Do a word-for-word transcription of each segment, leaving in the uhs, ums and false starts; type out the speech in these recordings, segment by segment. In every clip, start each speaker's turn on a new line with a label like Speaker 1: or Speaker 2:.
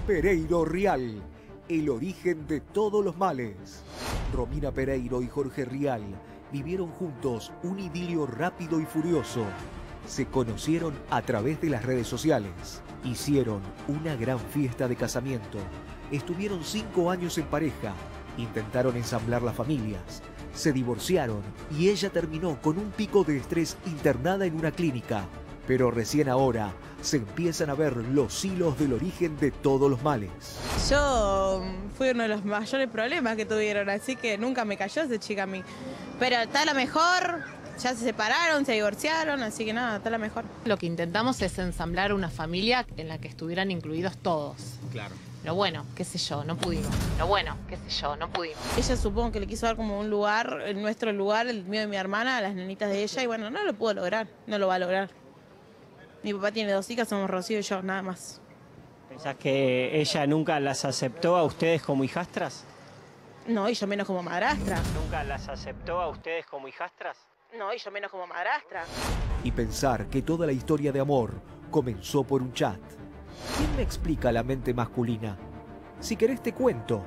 Speaker 1: Pereiro Rial, el origen de todos los males. Romina Pereiro y Jorge Rial vivieron juntos un idilio rápido y furioso. Se conocieron a través de las redes sociales. Hicieron una gran fiesta de casamiento. Estuvieron cinco años en pareja. Intentaron ensamblar las familias. Se divorciaron y ella terminó con un pico de estrés internada en una clínica. Pero recién ahora se empiezan a ver los hilos del origen de todos los males.
Speaker 2: Yo fui uno de los mayores problemas que tuvieron, así que nunca me cayó esa chica a mí. Pero está la mejor, ya se separaron, se divorciaron, así que nada, está la mejor.
Speaker 3: Lo que intentamos es ensamblar una familia en la que estuvieran incluidos todos.
Speaker 4: Claro.
Speaker 3: Pero bueno, qué sé yo, no pudimos. Pero bueno, qué sé yo, no pudimos.
Speaker 2: Ella supongo que le quiso dar como un lugar, el nuestro lugar, el mío de mi hermana, a las nenitas de ella, y bueno, no lo pudo lograr, no lo va a lograr. Mi papá tiene dos hijas, somos Rocío y yo, nada más.
Speaker 5: ¿Pensás que ella nunca las aceptó a ustedes como hijastras?
Speaker 2: No, y yo menos como madrastra.
Speaker 5: ¿Nunca las aceptó a ustedes como hijastras?
Speaker 2: No, y yo menos como madrastra.
Speaker 1: Y pensar que toda la historia de amor comenzó por un chat. ¿Quién me explica la mente masculina? Si querés te cuento.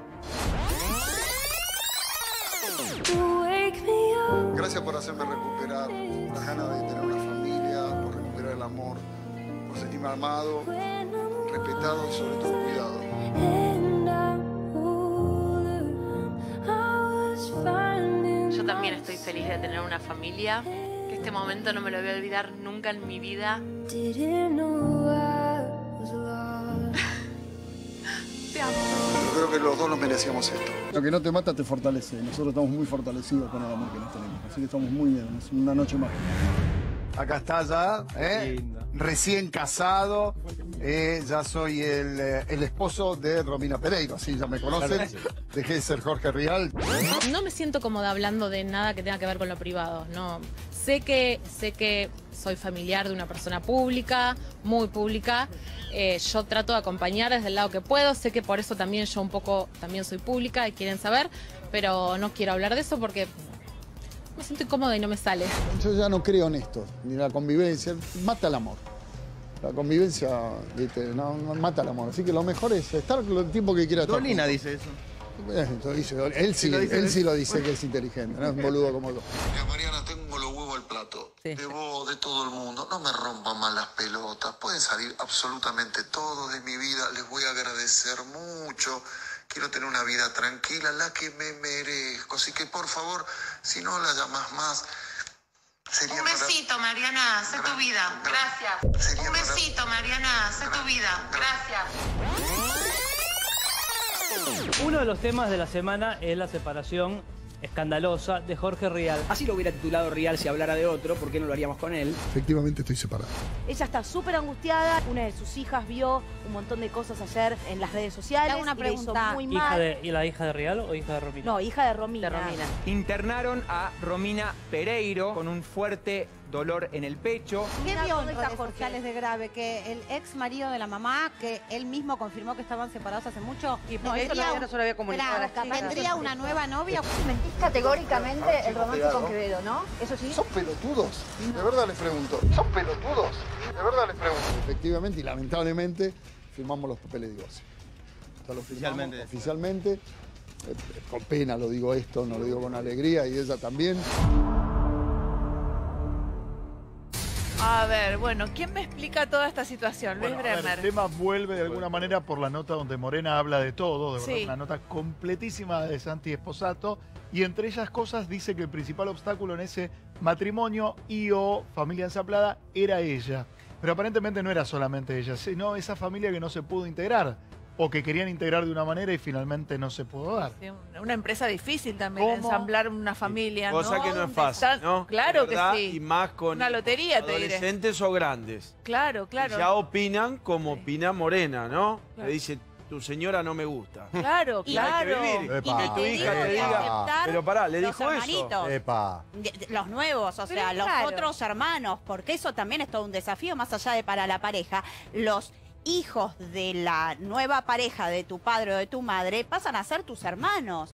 Speaker 6: Gracias por hacerme recuperar las ganas de tener una familia, por recuperar el amor, por sentirme amado, respetado y sobre todo cuidado.
Speaker 3: Yo también estoy feliz de tener una familia, que este momento no me lo voy a olvidar nunca en mi vida. Te amo.
Speaker 6: Yo creo que los dos nos merecíamos esto.
Speaker 7: Lo que no te mata te fortalece. Nosotros estamos muy fortalecidos con el amor que nos tenemos. Así que estamos muy bien. Es una noche más.
Speaker 8: Acá está ya, ¿eh? Recién casado. Eh, ya soy el, eh, el esposo de Romina Pereiro. Así ya me conocen. Dejé de ser Jorge Rial.
Speaker 3: No me siento cómoda hablando de nada que tenga que ver con lo privado. No. Sé que, sé que soy familiar de una persona pública, muy pública. Eh, yo trato de acompañar desde el lado que puedo. Sé que por eso también yo un poco también soy pública y quieren saber, pero no quiero hablar de eso porque me siento incómoda y no me sale.
Speaker 7: Yo ya no creo en esto, ni la convivencia. Mata el amor. La convivencia, ¿viste? No, no mata el amor. Así que lo mejor es estar el tiempo que quiera estar.
Speaker 4: Dolina dice eso.
Speaker 7: Eso dice, él sí, lo dice, él sí lo dice que es inteligente, no es un boludo como yo.
Speaker 6: Mira, Mariana, tengo los huevos al plato.
Speaker 3: Sí.
Speaker 6: De vos, de todo el mundo. No me rompan más las pelotas. Pueden salir absolutamente todos de mi vida. Les voy a agradecer mucho. Quiero tener una vida tranquila, la que me merezco. Así que, por favor, si no la llamas más...
Speaker 9: Sería un besito, Mariana, sé tu vida. Gracias.
Speaker 6: Sería
Speaker 9: un besito, Mariana, sé tu vida. Gracias.
Speaker 5: Uno de los temas de la semana es la separación escandalosa de Jorge Rial.
Speaker 4: Así lo hubiera titulado Rial si hablara de otro, ¿por qué no lo haríamos con él?
Speaker 6: Efectivamente estoy separado.
Speaker 10: Ella está súper angustiada. Una de sus hijas vio un montón de cosas ayer en las redes sociales.
Speaker 11: Una
Speaker 10: y le hizo
Speaker 11: pregunta.
Speaker 10: muy
Speaker 5: ¿Hija
Speaker 10: mal.
Speaker 5: de, ¿Y la hija de Rial o hija de Romina?
Speaker 10: No, hija de Romina.
Speaker 3: De Romina.
Speaker 4: Internaron a Romina Pereiro con un fuerte dolor en el pecho.
Speaker 11: ¿Qué vio en
Speaker 10: redes
Speaker 11: redes sociales de grave? Que el ex marido de la mamá, que él mismo confirmó que estaban separados hace mucho,
Speaker 10: no, eso no, no se lo había comunicado a la chica.
Speaker 11: ¿Tendría una nueva novia?
Speaker 10: Mentís categóricamente el romance con Quevedo, ¿no? Eso sí.
Speaker 6: ¿Son pelotudos? De verdad les pregunto. ¿Son pelotudos? De verdad les pregunto.
Speaker 7: Efectivamente y lamentablemente firmamos los papeles de divorcio. Ya lo firmamos
Speaker 4: Oficialmente.
Speaker 7: oficialmente. Eh, con pena lo digo esto, no lo digo con alegría y ella también.
Speaker 12: A ver, bueno, ¿quién me explica toda esta situación? Luis
Speaker 13: Bueno, a ver,
Speaker 12: Bremer.
Speaker 13: el tema vuelve de alguna manera por la nota donde Morena habla de todo, de verdad,
Speaker 12: Sí.
Speaker 13: una nota completísima de Santi Esposato, y entre ellas cosas dice que el principal obstáculo en ese matrimonio y o familia ensamblada era ella. Pero aparentemente no era solamente ella, sino esa familia que no se pudo integrar, o que querían integrar de una manera y finalmente no se pudo dar.
Speaker 12: Sí, una empresa difícil también,
Speaker 13: ¿Cómo?
Speaker 12: ensamblar una familia,
Speaker 14: Cosa
Speaker 12: ¿no?
Speaker 14: que no es
Speaker 12: Donde
Speaker 14: fácil,
Speaker 12: están-
Speaker 14: ¿no?
Speaker 12: Claro que
Speaker 14: ¿Verdad?
Speaker 12: sí.
Speaker 14: Y más con
Speaker 12: Una lotería, te diré.
Speaker 14: adolescentes o grandes.
Speaker 12: Claro, claro.
Speaker 14: Ya opinan como
Speaker 12: Sí.
Speaker 14: opina Morena, ¿no?
Speaker 12: Claro.
Speaker 14: Le dice, tu señora no me gusta.
Speaker 12: Claro,
Speaker 14: Y hay que
Speaker 12: claro.
Speaker 14: vivir.
Speaker 7: Epa.
Speaker 14: Que tu hija te diga, pero pará, le
Speaker 11: los
Speaker 14: dijo eso.
Speaker 11: hermanitos.
Speaker 7: Epa.
Speaker 11: De- de- los nuevos, o
Speaker 12: Pero
Speaker 11: sea,
Speaker 12: es
Speaker 11: los
Speaker 12: raro.
Speaker 11: otros hermanos, porque eso también es todo un desafío más allá de para la pareja. Los hijos de la nueva pareja de tu padre o de tu madre pasan a ser tus hermanos.